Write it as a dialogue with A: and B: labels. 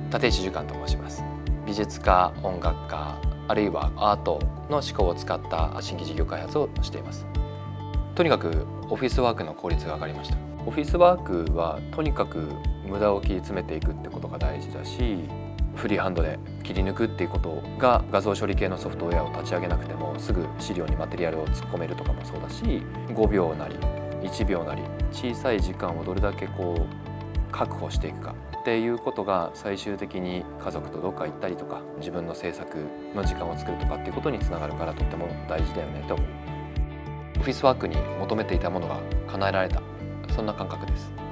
A: 立石樹館と申します。美術家、音楽家、あるいはアートの思考を使った新規事業開発をしています。とにかくオフィスワークの効率が上がりました。オフィスワークはとにかく無駄を切り詰めていくってことが大事だし、フリーハンドで切り抜くっていうことが画像処理系のソフトウェアを立ち上げなくてもすぐ資料にマテリアルを突っ込めるとかもそうだし、5秒なり1秒なり小さい時間をどれだけ確保していくかっていうことが最終的に家族とどっか行ったりとか自分の制作の時間を作るとかっていうことにつながるからとっても大事だよねと思う。オフィスワークに求めていたものが叶えられた、そんな感覚です。